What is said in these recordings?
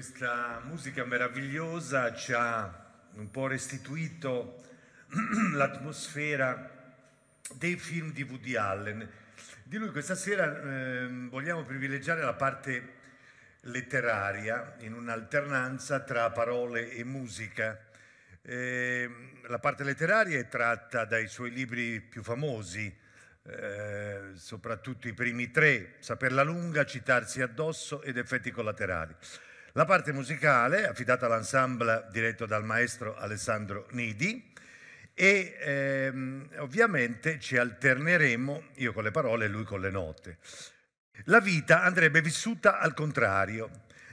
Questa musica meravigliosa ci ha un po' restituito l'atmosfera dei film di Woody Allen. Di lui questa sera vogliamo privilegiare la parte letteraria in un'alternanza tra parole e musica. La parte letteraria è tratta dai suoi libri più famosi, soprattutto i primi tre: Saperla lunga, Citarsi addosso ed Effetti collaterali. La parte musicale, affidata all'ensemble diretto dal maestro Alessandro Nidi, e ovviamente ci alterneremo, io con le parole e lui con le note. La vita andrebbe vissuta al contrario.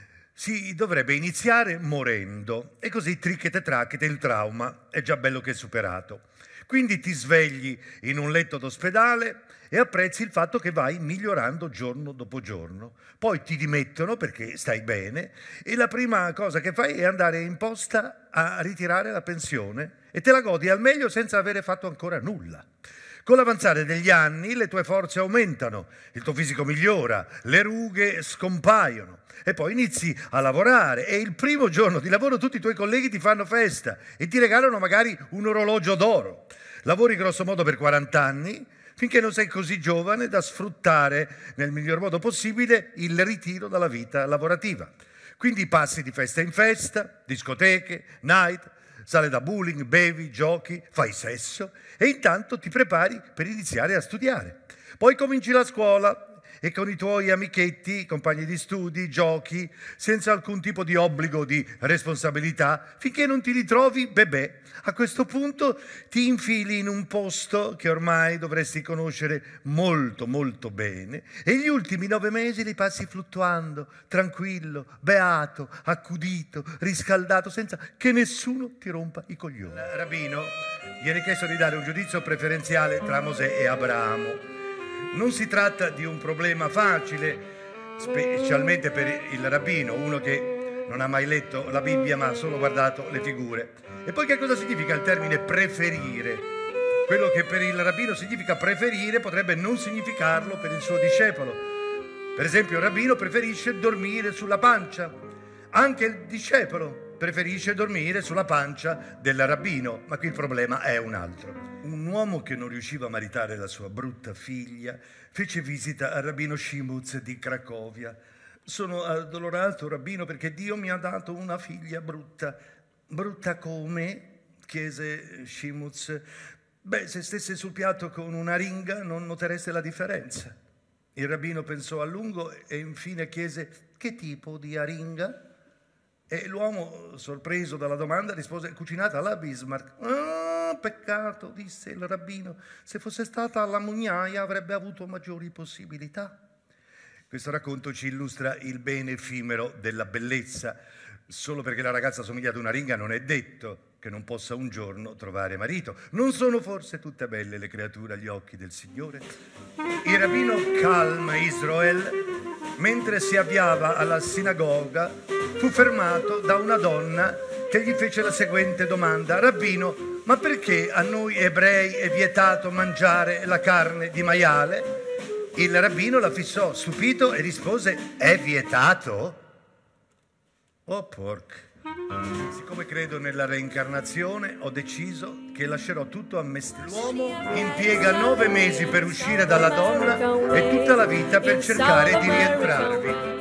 Si dovrebbe iniziare morendo e così tricchete tracchete il trauma è già bello che è superato. Quindi ti svegli in un letto d'ospedale e apprezzi il fatto che vai migliorando giorno dopo giorno. Poi ti dimettono perché stai bene e la prima cosa che fai è andare in posta a ritirare la pensione e te la godi al meglio senza avere fatto ancora nulla. Con l'avanzare degli anni le tue forze aumentano, il tuo fisico migliora, le rughe scompaiono e poi inizi a lavorare e il primo giorno di lavoro tutti i tuoi colleghi ti fanno festa e ti regalano magari un orologio d'oro. Lavori grosso modo per 40 anni finché non sei così giovane da sfruttare nel miglior modo possibile il ritiro dalla vita lavorativa. Quindi passi di festa in festa, discoteche, night, sale da bowling, bevi, giochi, fai sesso e intanto ti prepari per iniziare a studiare. Poi cominci la scuola e con i tuoi amichetti, compagni di studi, giochi, senza alcun tipo di obbligo di responsabilità, finché non ti ritrovi bebè. A questo punto ti infili in un posto che ormai dovresti conoscere molto molto bene e gli ultimi 9 mesi li passi fluttuando, tranquillo, beato, accudito, riscaldato, senza che nessuno ti rompa i coglioni. Il rabbino viene chiesto di dare un giudizio preferenziale tra Mosè e Abramo. Non si tratta di un problema facile, specialmente per il rabbino, uno che non ha mai letto la Bibbia ma ha solo guardato le figure. E poi che cosa significa il termine preferire? Quello che per il rabbino significa preferire potrebbe non significarlo per il suo discepolo. Per esempio il rabbino preferisce dormire sulla pancia, anche il discepolo preferisce dormire sulla pancia del rabbino, ma qui il problema è un altro. Un uomo che non riusciva a maritare la sua brutta figlia fece visita al rabbino Shimutz di Cracovia. Sono addolorato, rabbino, perché Dio mi ha dato una figlia brutta. Brutta come? Chiese Shimutz. Beh, se stesse sul piatto con una ringa non notereste la differenza. Il rabbino pensò a lungo e infine chiese: che tipo di aringa? E l'uomo, sorpreso dalla domanda, rispose: cucinata alla Bismarck. Ah, peccato, disse il rabbino, se fosse stata alla mugnaia avrebbe avuto maggiori possibilità. Questo racconto ci illustra il bene effimero della bellezza. Solo perché la ragazza somiglia ad una ringa non è detto che non possa un giorno trovare marito. Non sono forse tutte belle le creature agli occhi del Signore? Il rabbino Kalm Israel, mentre si avviava alla sinagoga, fu fermato da una donna che gli fece la seguente domanda: rabbino, ma perché a noi ebrei è vietato mangiare la carne di maiale? Il rabbino la fissò stupito e rispose: è vietato? Oh porca! Siccome credo nella reincarnazione, ho deciso che lascerò tutto a me stesso. L'uomo impiega 9 mesi per uscire dalla donna e tutta la vita per cercare di rientrarvi.